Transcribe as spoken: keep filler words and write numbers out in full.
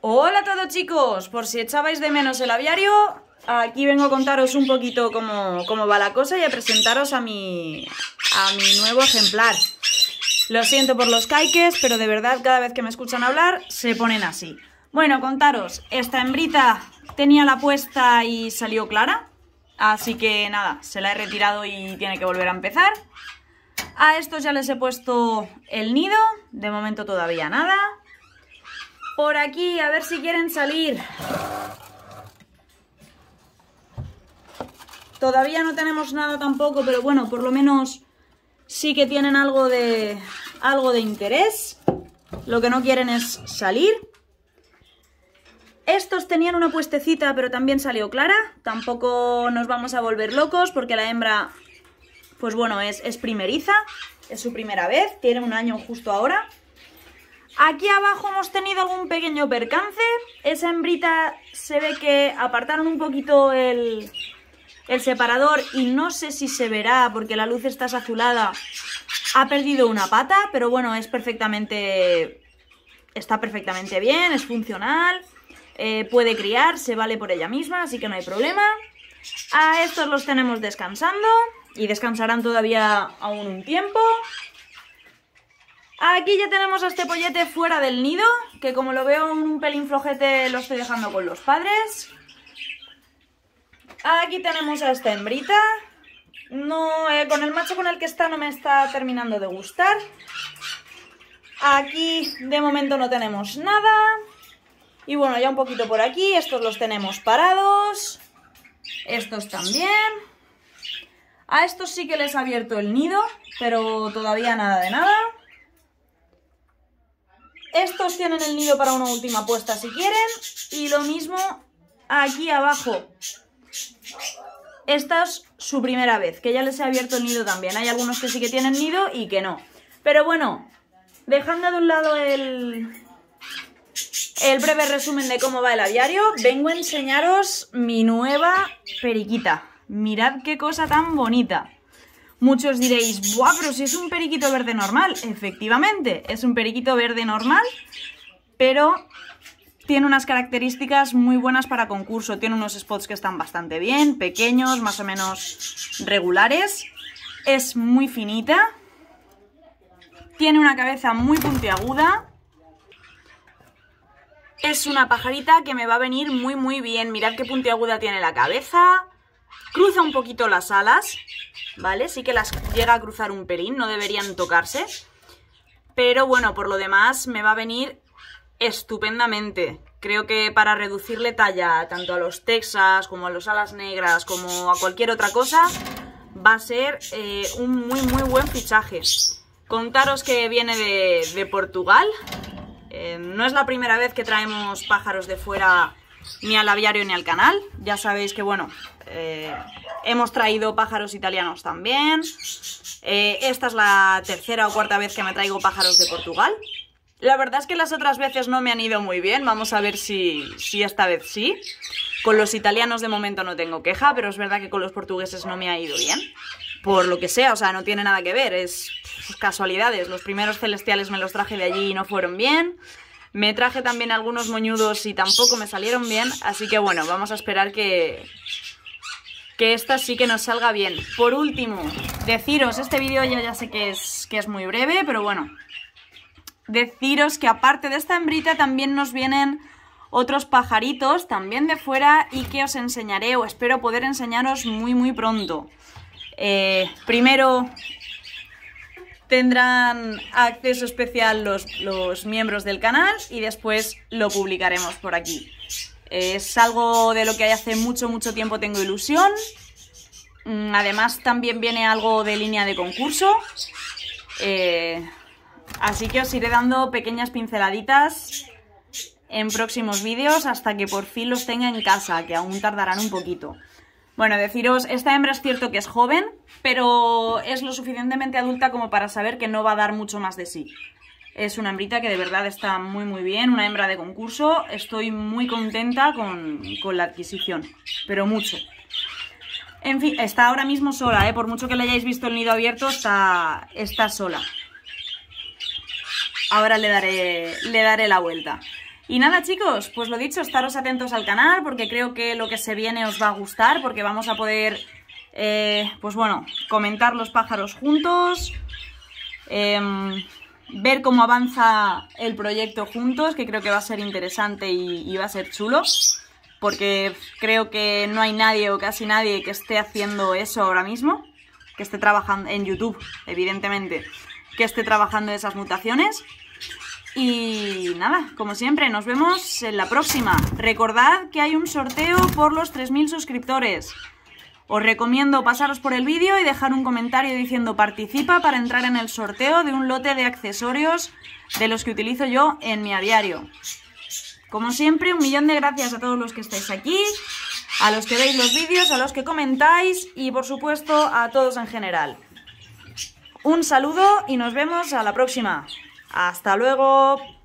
Hola a todos chicos, por si echabais de menos el aviario, aquí vengo a contaros un poquito cómo, cómo va la cosa y a presentaros a mi, a mi nuevo ejemplar. Lo siento por los caiques, pero de verdad cada vez que me escuchan hablar se ponen así. Bueno, contaros, esta hembrita tenía la puesta y salió clara, así que nada, se la he retirado y tiene que volver a empezar. A estos ya les he puesto el nido, de momento todavía nada. Por aquí, a ver si quieren salir. Todavía no tenemos nada tampoco, pero bueno, por lo menos sí que tienen algo de, algo de interés. Lo que no quieren es salir. Estos tenían una puestecita, pero también salió clara. Tampoco nos vamos a volver locos porque la hembra, pues bueno, es, es primeriza. Es su primera vez, tiene un año justo ahora. Aquí abajo hemos tenido algún pequeño percance. Esa hembrita se ve que apartaron un poquito el, el separador y no sé si se verá porque la luz está azulada. Ha perdido una pata, pero bueno, es perfectamente, está perfectamente bien, es funcional. Eh, puede criar, se vale por ella misma, así que no hay problema. A estos los tenemos descansando y descansarán todavía aún un tiempo. Aquí ya tenemos a este pollete fuera del nido, que como lo veo un pelín flojete lo estoy dejando con los padres. Aquí tenemos a esta hembrita. No, eh, con el macho con el que está no me está terminando de gustar. Aquí de momento no tenemos nada. Y bueno, ya un poquito por aquí, estos los tenemos parados. Estos también. A estos sí que les he abierto el nido, pero todavía nada de nada. Estos tienen el nido para una última puesta si quieren. Y lo mismo aquí abajo. Esta es su primera vez, que ya les he abierto el nido también. Hay algunos que sí que tienen nido y que no. Pero bueno, dejando de un lado el, el breve resumen de cómo va el aviario, vengo a enseñaros mi nueva periquita. Mirad qué cosa tan bonita. Muchos diréis, ¡buah, pero si es un periquito verde normal! Efectivamente, es un periquito verde normal, pero tiene unas características muy buenas para concurso. Tiene unos spots que están bastante bien, pequeños, más o menos regulares. Es muy finita. Tiene una cabeza muy puntiaguda. Es una pajarita que me va a venir muy muy bien. Mirad qué puntiaguda tiene la cabeza. Cruza un poquito las alas, ¿vale? Sí que las llega a cruzar un pelín, no deberían tocarse. Pero bueno, por lo demás me va a venir estupendamente. Creo que para reducirle talla tanto a los texas como a los alas negras como a cualquier otra cosa va a ser eh, un muy muy buen fichaje. Contaros que viene de, de Portugal. Eh, no es la primera vez que traemos pájaros de fuera ni al aviario ni al canal. Ya sabéis que bueno, eh, hemos traído pájaros italianos también. Eh, esta es la tercera o cuarta vez que me traigo pájaros de Portugal. La verdad es que las otras veces no me han ido muy bien. Vamos a ver si, si esta vez sí. Con los italianos de momento no tengo queja, pero es verdad que con los portugueses no me ha ido bien. Por lo que sea, o sea, no tiene nada que ver, es pues, casualidades. Los primeros celestiales me los traje de allí y no fueron bien. Me traje también algunos moñudos y tampoco me salieron bien, así que bueno, vamos a esperar que, que esta sí que nos salga bien. Por último, deciros, este vídeo yo ya sé que es, que es muy breve, pero bueno, deciros que aparte de esta hembrita también nos vienen otros pajaritos, también de fuera, y que os enseñaré o espero poder enseñaros muy muy pronto. Eh, primero tendrán acceso especial los, los miembros del canal y después lo publicaremos por aquí. Es algo de lo que hace mucho, mucho tiempo tengo ilusión. Además también viene algo de línea de concurso. Eh, así que os iré dando pequeñas pinceladitas en próximos vídeos hasta que por fin los tenga en casa, que aún tardarán un poquito. Bueno, deciros, esta hembra es cierto que es joven, pero es lo suficientemente adulta como para saber que no va a dar mucho más de sí. Es una hembrita que de verdad está muy muy bien, una hembra de concurso. Estoy muy contenta con, con la adquisición, pero mucho. En fin, está ahora mismo sola, ¿eh? Por mucho que le hayáis visto el nido abierto, está, está sola. Ahora le daré, le daré la vuelta. Y nada chicos, pues lo dicho, estaros atentos al canal porque creo que lo que se viene os va a gustar, porque vamos a poder, eh, pues bueno, comentar los pájaros juntos, eh, ver cómo avanza el proyecto juntos, que creo que va a ser interesante y, y va a ser chulo, porque creo que no hay nadie o casi nadie que esté haciendo eso ahora mismo, que esté trabajando en YouTube, evidentemente, que esté trabajando esas mutaciones. Y nada, como siempre, nos vemos en la próxima. Recordad que hay un sorteo por los tres mil suscriptores. Os recomiendo pasaros por el vídeo y dejar un comentario diciendo participa para entrar en el sorteo de un lote de accesorios de los que utilizo yo en mi aviario. Como siempre, un millón de gracias a todos los que estáis aquí, a los que veis los vídeos, a los que comentáis y por supuesto a todos en general. Un saludo y nos vemos a la próxima. ¡Hasta luego!